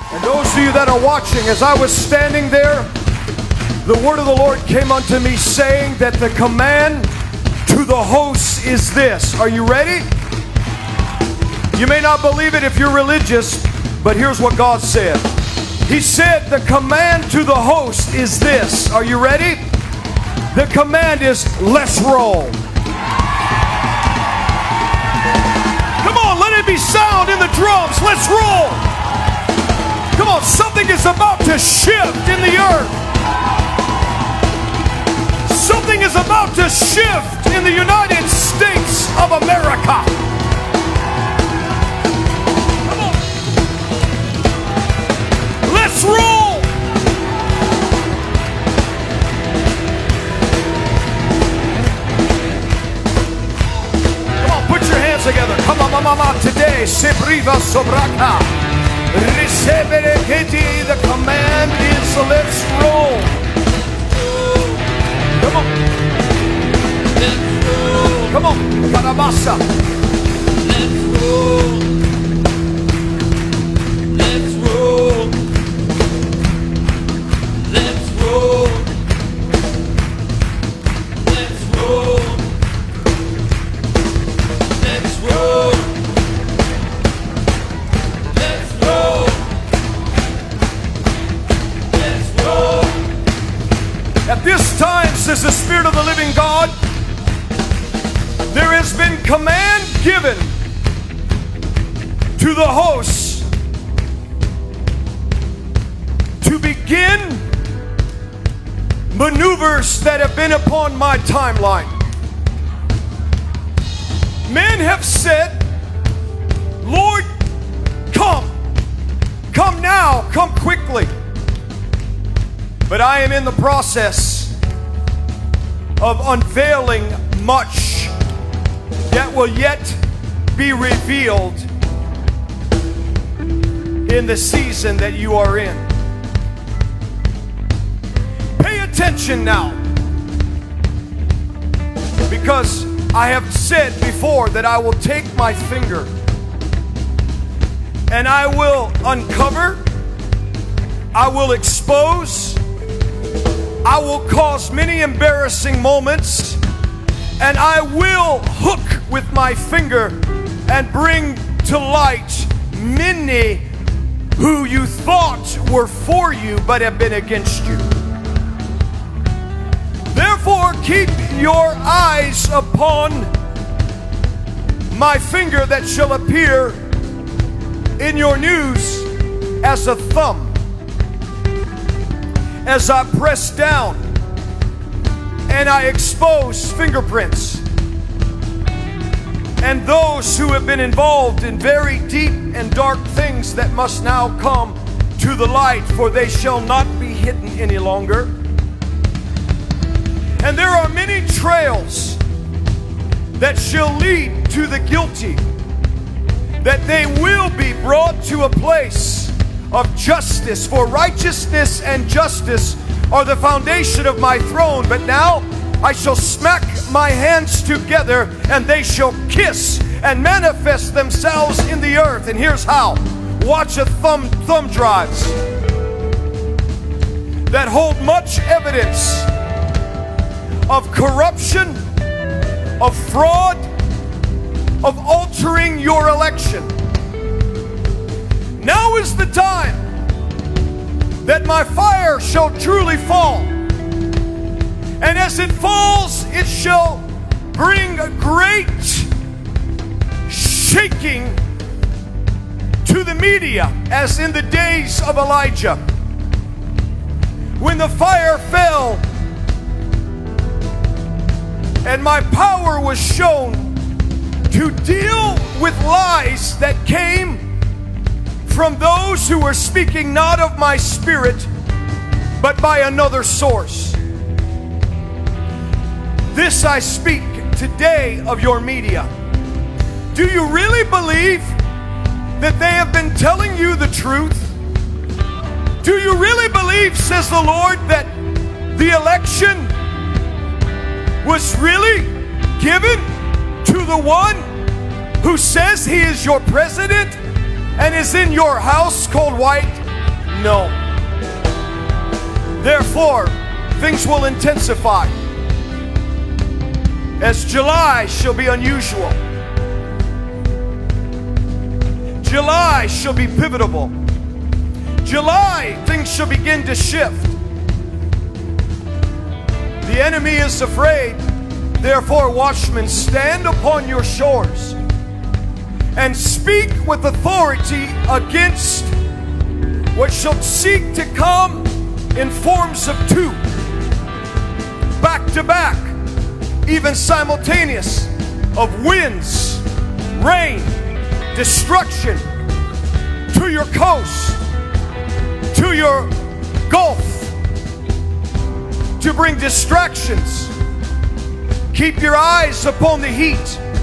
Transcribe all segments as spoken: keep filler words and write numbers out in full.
And those of you that are watching, as I was standing there, the word of the Lord came unto me saying that the command to the host is this. Are you ready? You may not believe it if you're religious, but here's what God said. He said the command to the host is this. Are you ready? The command is, let's roll. Come on, let it be sound in the drums. Let's roll. Come on, something is about to shift in the earth. Something is about to shift in the United States of America. Come on. Let's roll. Come on, put your hands together. Come on, mama, today. Sebriva sobraka. The command is let's roll. Come on. Come on. Karabasa. Let's roll. Let's roll. Let's roll. Let's roll. Let's roll. Let's roll. Let's roll. At this time, says the Spirit of the living God, there has been command given to the hosts to begin maneuvers that have been upon my timeline. Men have said, Lord, come, come now, come quickly. But I am in the process of unveiling much that will yet be revealed in the season that you are in. Pay attention now, because I have said before that I will take my finger and I will uncover, I will expose, I will cause many embarrassing moments, and I will hook with my finger and bring to light many who you thought were for you but have been against you. Therefore, keep your eyes upon my finger that shall appear in your news as a thumb. As I press down and I expose fingerprints and those who have been involved in very deep and dark things that must now come to the light, for they shall not be hidden any longer. And there are many trails that shall lead to the guilty, that they will be brought to a place of justice, for righteousness and justice are the foundation of my throne. But now I shall smack my hands together and they shall kiss and manifest themselves in the earth. And here's how. Watch a thumb, thumb drives that hold much evidence of corruption, of fraud, of altering your election. Now is the time that my fire shall truly fall. And as it falls, it shall bring a great shaking to the media, as in the days of Elijah, when the fire fell and my power was shown to deal with lies that came from those who were speaking not of my spirit, but by another source. This I speak today of your media. Do you really believe that they have been telling you the truth? Do you really believe, says the Lord, that the election was really given to the one who says he is your president and is in your house called White No. Therefore, things will intensify, as July shall be unusual. July shall be pivotal. July, things shall begin to shift. The enemy is afraid. Therefore, watchmen, stand upon your shores and speak with authority against what shall seek to come in forms of two, back to back, even simultaneous, of winds, rain, destruction to your coast, to your gulf, to bring distractions. Keep your eyes upon the heat,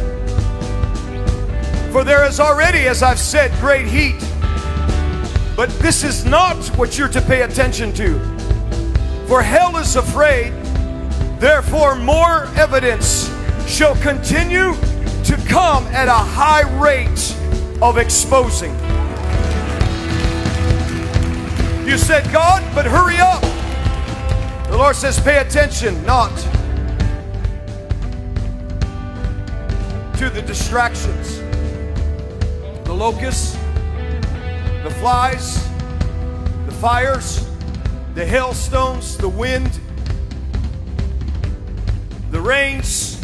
for there is already, as I've said, great heat. But this is not what you're to pay attention to. For hell is afraid, therefore more evidence shall continue to come at a high rate of exposing. You said, God, but hurry up. The Lord says, pay attention, not to the distractions, the locusts, the flies, the fires, the hailstones, the wind, the rains.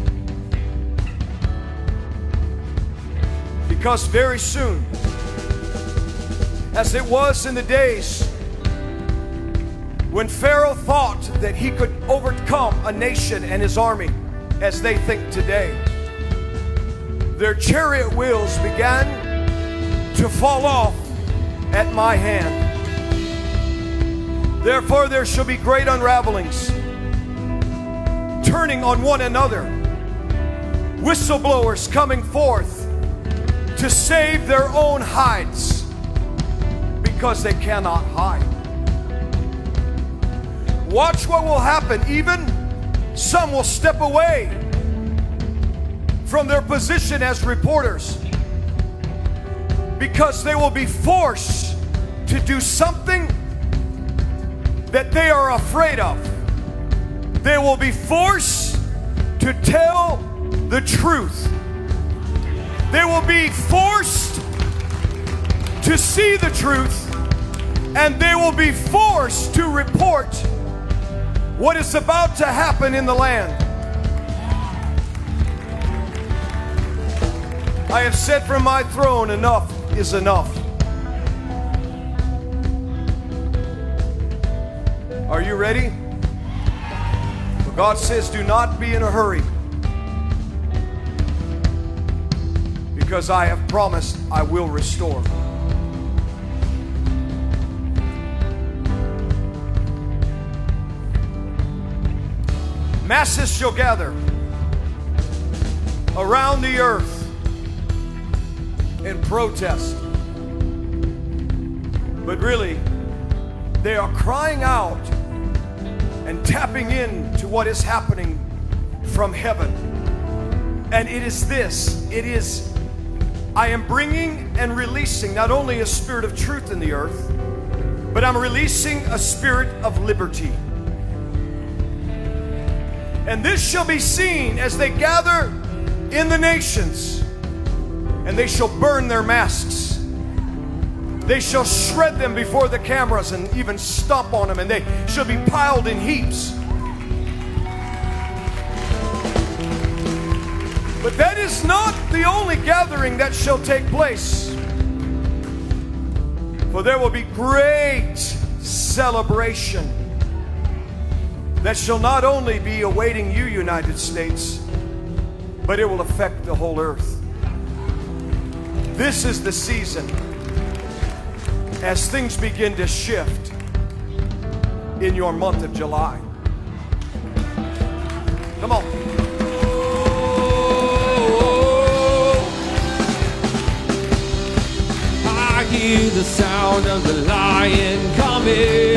Because very soon, as it was in the days when Pharaoh thought that he could overcome a nation and his army, as they think today, their chariot wheels began to fall off at my hand. Therefore there shall be great unravelings, turning on one another, whistleblowers coming forth to save their own hides, because they cannot hide. Watch what will happen. Even some will step away from their position as reporters, because they will be forced to do something that they are afraid of. They will be forced to tell the truth. They will be forced to see the truth, and they will be forced to report what is about to happen in the land. I have said from my throne, enough is enough. Are you ready? Well, God says, do not be in a hurry, because I have promised I will restore. Masses shall gather around the earth in protest. But really, they are crying out and tapping into what is happening from heaven. And it is this, it is, I am bringing and releasing not only a spirit of truth in the earth, but I'm releasing a spirit of liberty. And this shall be seen as they gather in the nations, and they shall burn their masks. They shall shred them before the cameras and even stomp on them, and they shall be piled in heaps. But that is not the only gathering that shall take place. For there will be great celebration that shall not only be awaiting you, United States, but it will affect the whole earth. This is the season as things begin to shift in your month of July. Come on. I hear the sound of the lion coming.